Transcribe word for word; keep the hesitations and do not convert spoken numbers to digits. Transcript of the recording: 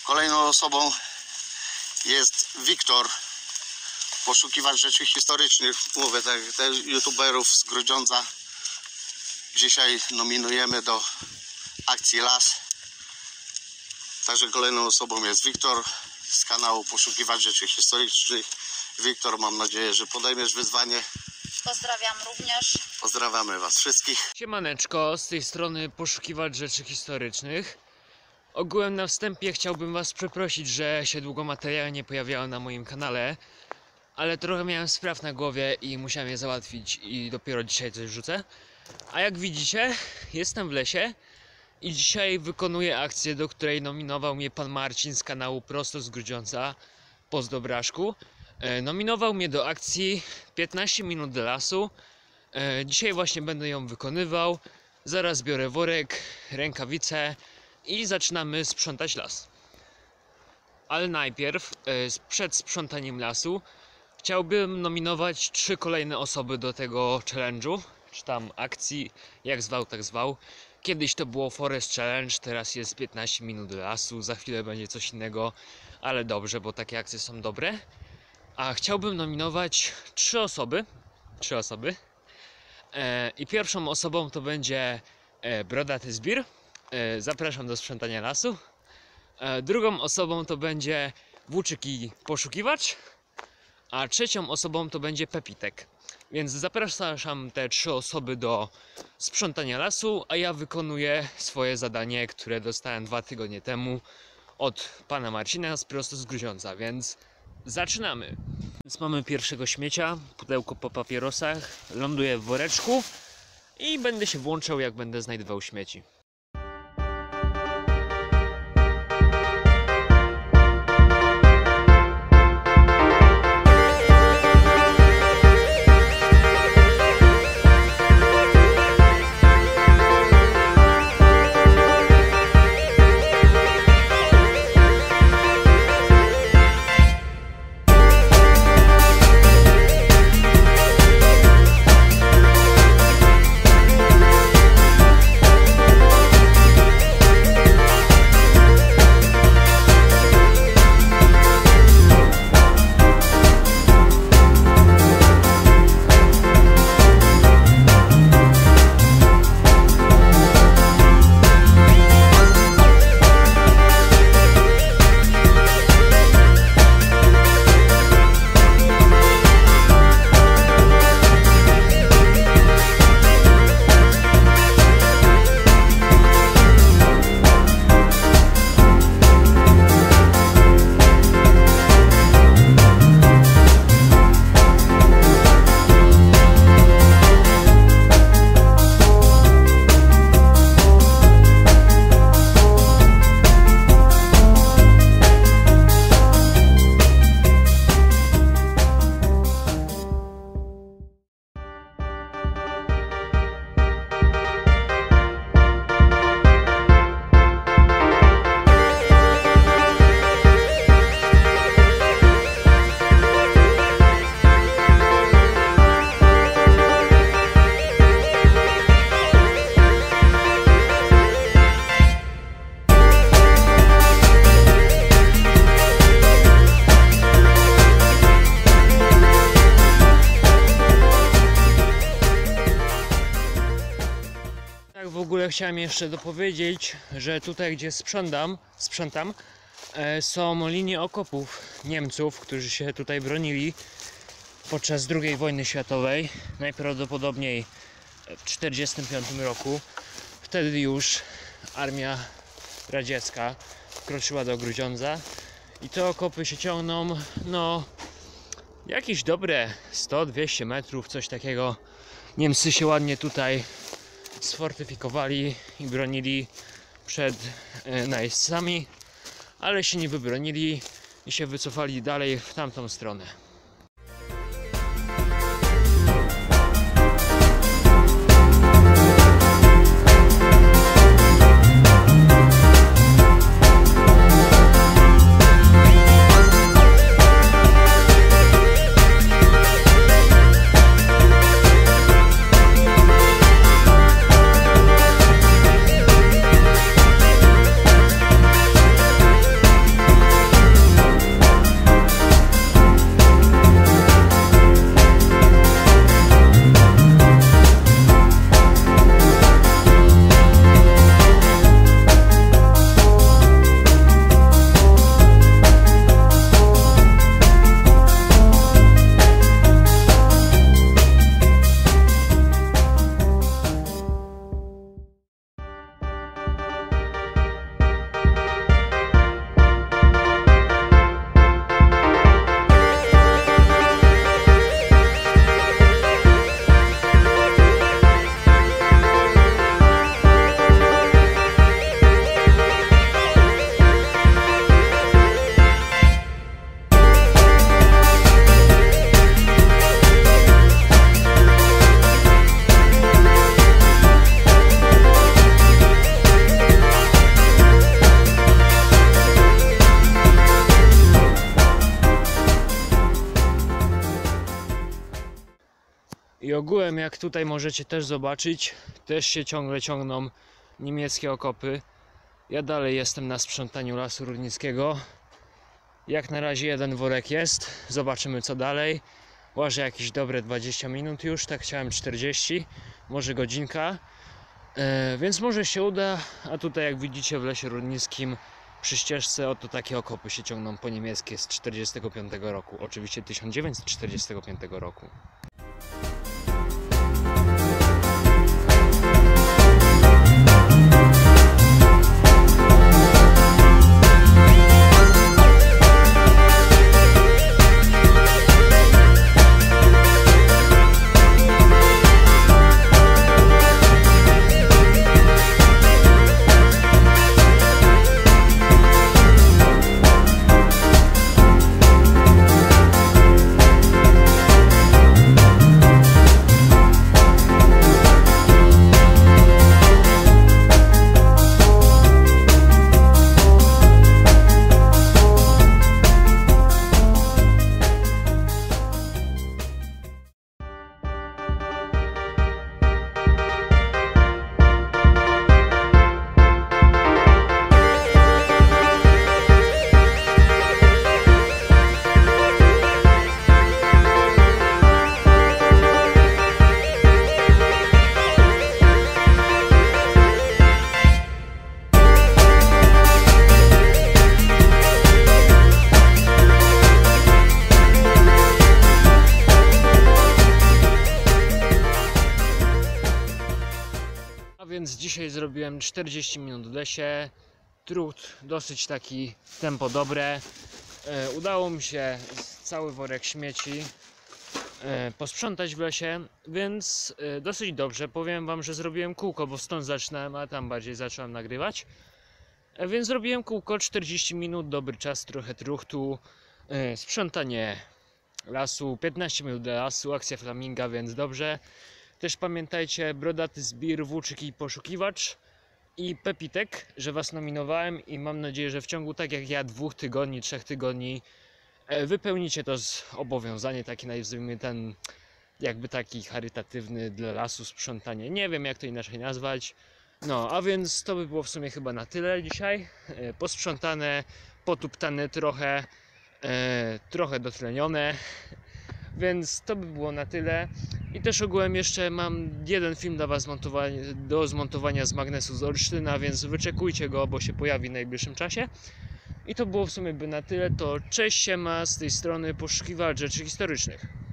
Kolejną osobą jest Wiktor, poszukiwacz rzeczy historycznych. Mówię tak, też youtuberów z Grudziądza. Dzisiaj nominujemy do akcji Las. Także kolejną osobą jest Wiktor z kanału Poszukiwacz Rzeczy Historycznych. Wiktor, mam nadzieję, że podejmiesz wyzwanie. Pozdrawiam również. Pozdrawiamy Was wszystkich. Siemaneczko, z tej strony Poszukiwacz Rzeczy Historycznych. Ogółem na wstępie chciałbym Was przeprosić, że się długo materiały nie pojawiały na moim kanale, ale trochę miałem spraw na głowie i musiałem je załatwić i dopiero dzisiaj coś wrzucę. A jak widzicie, jestem w lesie i dzisiaj wykonuję akcję, do której nominował mnie pan Marcin z kanału Prosto z Grudziądza, Pozdro Braszku. E, nominował mnie do akcji piętnaście minut do lasu. E, dzisiaj właśnie będę ją wykonywał. Zaraz biorę worek, rękawice i zaczynamy sprzątać las. Ale najpierw, e, przed sprzątaniem lasu, chciałbym nominować trzy kolejne osoby do tego challenge'u, czy tam akcji, jak zwał, tak zwał. Kiedyś to było Forest Challenge, teraz jest piętnaście minut do lasu, za chwilę będzie coś innego, ale dobrze, bo takie akcje są dobre. A chciałbym nominować trzy osoby, trzy osoby. E, I pierwszą osobą to będzie e, Brodaty Zbir. E, zapraszam do sprzątania lasu. E, drugą osobą to będzie Włóczyki Poszukiwacz. A trzecią osobą to będzie Pepitek. Więc zapraszam te trzy osoby do sprzątania lasu, a ja wykonuję swoje zadanie, które dostałem dwa tygodnie temu od pana Marcina z Prosto z Grudziądza, więc zaczynamy. Więc mamy pierwszego śmiecia, pudełko po papierosach, ląduje w woreczku i będę się włączał, jak będę znajdował śmieci. W ogóle chciałem jeszcze dopowiedzieć, że tutaj, gdzie sprzątam, sprzątam e, są linie okopów Niemców, którzy się tutaj bronili podczas drugiej wojny światowej, najprawdopodobniej w tysiąc dziewięćset czterdziestym piątym roku. Wtedy już armia radziecka wkroczyła do Grudziądza i te okopy się ciągną, no, jakieś dobre sto dwieście metrów, coś takiego. Niemcy się ładnie tutaj sfortyfikowali i bronili przed e, najeźdźcami, ale się nie wybronili i się wycofali dalej w tamtą stronę. I ogółem, jak tutaj możecie też zobaczyć, też się ciągle ciągną niemieckie okopy. Ja dalej jestem na sprzątaniu Lasu Rudnickiego. Jak na razie jeden worek jest, zobaczymy co dalej. Łażę jakieś dobre dwadzieścia minut już, tak chciałem czterdzieści, może godzinka. E, więc może się uda, a tutaj jak widzicie w Lesie Rudnickim przy ścieżce oto takie okopy się ciągną po niemieckie z tysiąc dziewięćset czterdziestego piątego roku, oczywiście tysiąc dziewięćset czterdziestego piątego roku. Więc dzisiaj zrobiłem czterdzieści minut w lesie. Trud dosyć taki tempo dobre. E, udało mi się cały worek śmieci e, posprzątać w lesie, więc e, dosyć dobrze. Powiem wam, że zrobiłem kółko, bo stąd zaczynałem, a tam bardziej zacząłem nagrywać. E, więc zrobiłem kółko, czterdzieści minut, dobry czas, trochę truchtu, e, sprzątanie lasu, piętnaście minut do lasu, akcja flaminga, więc dobrze. Też pamiętajcie, brodaty zbir, włóczyk i poszukiwacz i Pepitek, że was nominowałem i mam nadzieję, że w ciągu tak jak ja dwóch tygodni, trzech tygodni wypełnicie to zobowiązanie, taki nazwijmy ten jakby taki charytatywny dla lasu sprzątanie. Nie wiem jak to inaczej nazwać. No, a więc to by było w sumie chyba na tyle dzisiaj. Posprzątane, potuptane trochę, e, trochę dotlenione. Więc to by było na tyle. I też ogółem jeszcze mam jeden film dla was do zmontowania z magnesu z Olsztyna, więc wyczekujcie go, bo się pojawi w najbliższym czasie. I to było w sumie by na tyle. To cześć, siema, z tej strony poszukiwacz rzeczy historycznych.